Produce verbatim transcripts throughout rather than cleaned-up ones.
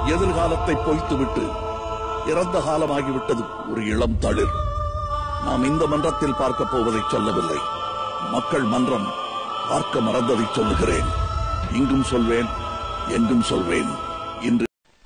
எதிர்காலத்தை பொய்த்துவிட்டு இறந்த காலமாகிவிட்டது ஒரு இளம் தளிர். நாம் இந்த மன்றத்தில் பார்க்க போவதை சொல்லவில்லை, மக்கள் மன்றம் பார்க்க மறந்ததை சொல்லுகிறேன். இங்கும் சொல்வேன், எங்கும் சொல்வேன். இன்று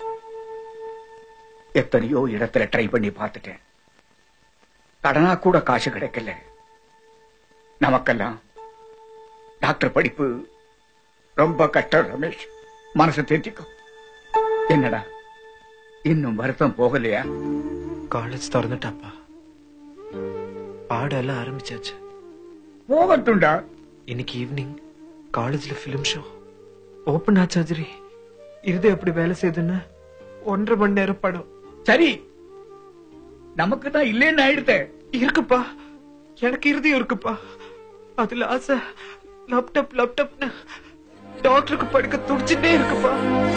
எத்தனையோ இடத்துல ட்ரை பண்ணி பார்த்துட்டேன், கடனா கூட காசு கிடைக்கல. நமக்கெல்லாம் டாக்டர் படிப்பு ரொம்ப கஷ்டம். ரமேஷ், மனசு தேர்த்திக்கும். என்னடா இன்னும் வருத்தம் போகலையா? காலேஜ் திறந்துட்டாப்பா, பாடெல்லாம் ஆரம்பிச்சாச்சு. போகட்டும்டா. இன்னைக்கு ஈவினிங் காலேஜ்ல பிலிம் ஷோ ஓபன் ஆச்சாஜரி. இது எப்படி வேலை செய்யுதுன்னு ஒன்றரை மணி நேரம் படம். சரி, நமக்கு தான் இல்லேன்னு ஆயிடுத்த. இருக்குப்பா, எனக்கு இறுதியும் இருக்குப்பா. அதுல ஆசை லேப்டாப் லேப்டாப்னு டாக்டருக்கு படிக்க துடிச்சுட்டே இருக்குப்பா.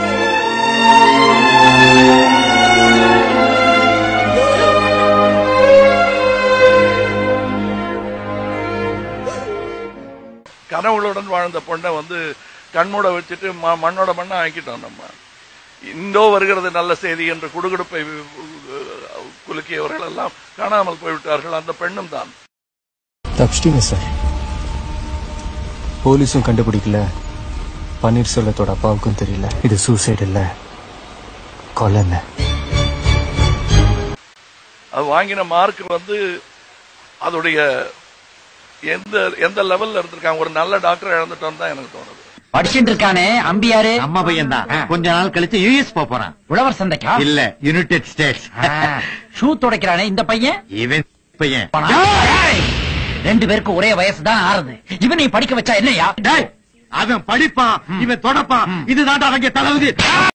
கனவுகளுடன் வாழ்ந்த பொண்ணை வந்து கண்மூட வச்சுட்டு மண்ணோட மண்ணை ஆக்கிட்டோம். நம்ம இந்தோ வருகிறது நல்ல செய்தி என்று குடுகுடுப்பை குலுக்கியவர்கள் எல்லாம் காணாமல் போய்விட்டார்கள். அந்த பெண்ணும் தான். தப்பிச்சிட்டீங்க சார். போலீஸும் கண்டுபிடிக்கல, பன்னீர்செல்வத்தோட அப்பாவுக்கும் தெரியல. இது சூசைட் இல்ல, கொலைன்னு. அது வாங்கின மார்க் வந்து அதோடைய எந்த எந்த லெவல்ல இருந்திருக்காங்க. ஒரு நல்ல டாக்டர் இழந்துட்டோம் தான் எனக்கு தோணுது. படிச்சுட்டு இருக்கானே அம்பியாரு அம்மா பையன் தான். கொஞ்ச நாள் கழிச்சு யூஎஸ் போறான். உழவர் சந்தைக்கா? இல்ல, யுனைடெட் ஸ்டேட்ஸ். ஷூ துடைக்கிறானே இந்த பையன். இவன் பையன். ரெண்டு பேருக்கு ஒரே வயசு தான் ஆறுது. இவனை படிக்க வச்சா என்னையா? அவன் படிப்பான், இவன் தொடப்பான். இதுதான் அவங்க தளபதி.